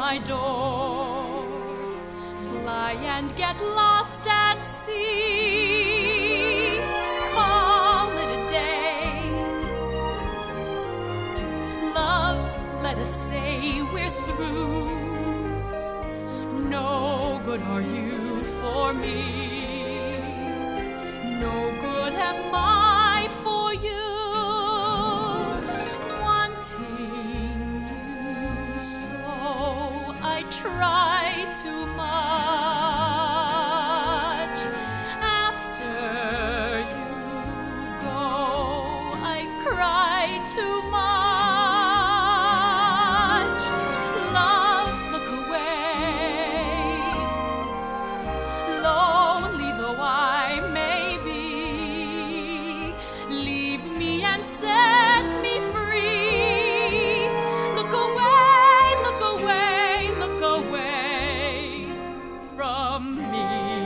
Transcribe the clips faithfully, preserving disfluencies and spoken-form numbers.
my door. Fly and get lost at sea. Call it a day. Love, let us say we're through. No good are you for me. No good am I for you. Wanting you so, I try too much. After you go, I cry too much. Love, look away. Lonely though I may be, leave me and set me free. Look away, look away, look away from me.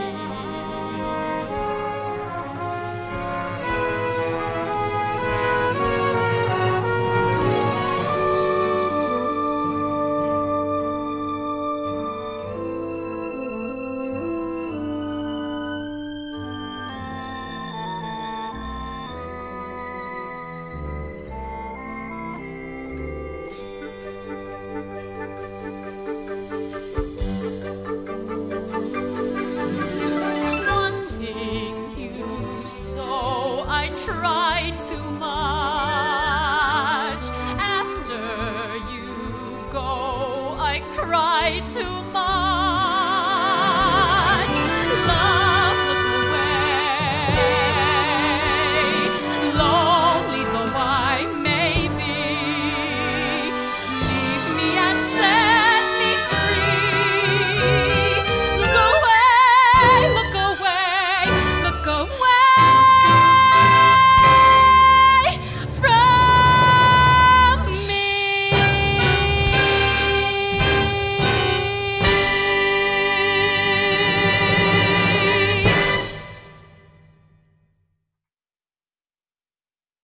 Wanting you so, I try too much. After you go, I cry too much.